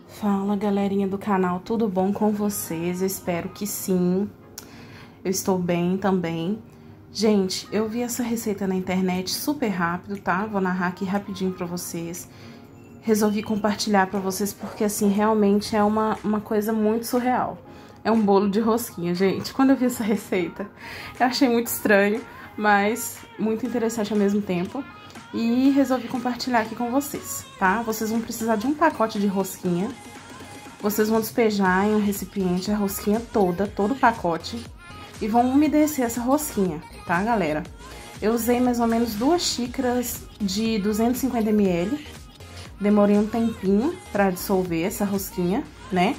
Fala, galerinha do canal, tudo bom com vocês? Eu espero que sim. Eu estou bem também. Gente, eu vi essa receita na internet super rápido, tá? Vou narrar aqui rapidinho pra vocês. Resolvi compartilhar pra vocês porque, assim, realmente é uma coisa muito surreal. É um bolo de rosquinha, gente. Quando eu vi essa receita, eu achei muito estranho, mas muito interessante ao mesmo tempo. E resolvi compartilhar aqui com vocês, tá? Vocês vão precisar de um pacote de rosquinha. Vocês vão despejar em um recipiente a rosquinha toda, todo o pacote. E vão umedecer essa rosquinha, tá, galera? Eu usei mais ou menos 2 xícaras de 250 ml. Demorei um tempinho pra dissolver essa rosquinha, né?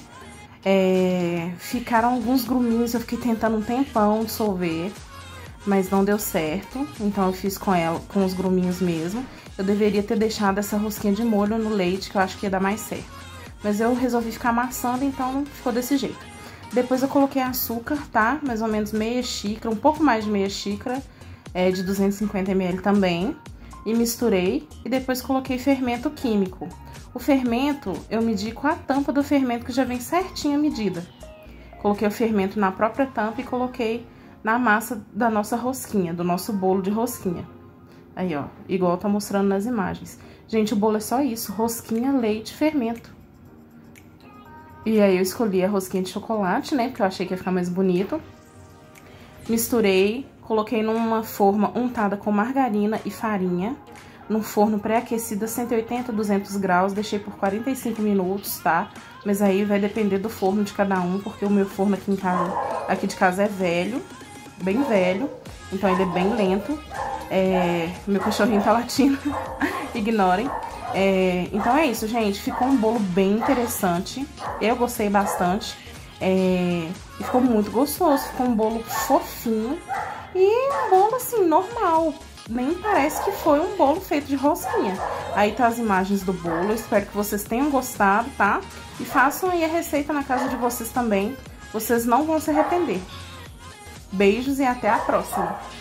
Ficaram alguns gruminhos, eu fiquei tentando um tempão dissolver, mas não deu certo. Então eu fiz com os gruminhos mesmo. Eu deveria ter deixado essa rosquinha de molho no leite, que eu acho que ia dar mais certo. Mas eu resolvi ficar amassando, então ficou desse jeito. Depois eu coloquei açúcar, tá? Mais ou menos meia xícara, um pouco mais de meia xícara, de 250 ml também. E misturei, e depois coloquei fermento químico. O fermento, eu medi com a tampa do fermento, que já vem certinha a medida. Coloquei o fermento na própria tampa e coloquei na massa da nossa rosquinha, do nosso bolo de rosquinha. Aí, ó, igual tá mostrando nas imagens. Gente, o bolo é só isso, rosquinha, leite, fermento. E aí eu escolhi a rosquinha de chocolate, né, porque eu achei que ia ficar mais bonito. Misturei, coloquei numa forma untada com margarina e farinha, num forno pré-aquecido a 180, 200 graus, deixei por 45 minutos, tá? Mas aí vai depender do forno de cada um, porque o meu forno aqui de casa é velho, bem velho, então ele é bem lento. Meu cachorrinho tá latindo, ignorem. Então é isso, gente, ficou um bolo bem interessante, eu gostei bastante, e ficou muito gostoso, ficou um bolo fofinho e um bolo assim, normal, nem parece que foi um bolo feito de rosquinha. Aí tá as imagens do bolo, eu espero que vocês tenham gostado, tá? E façam aí a receita na casa de vocês também, vocês não vão se arrepender. Beijos e até a próxima!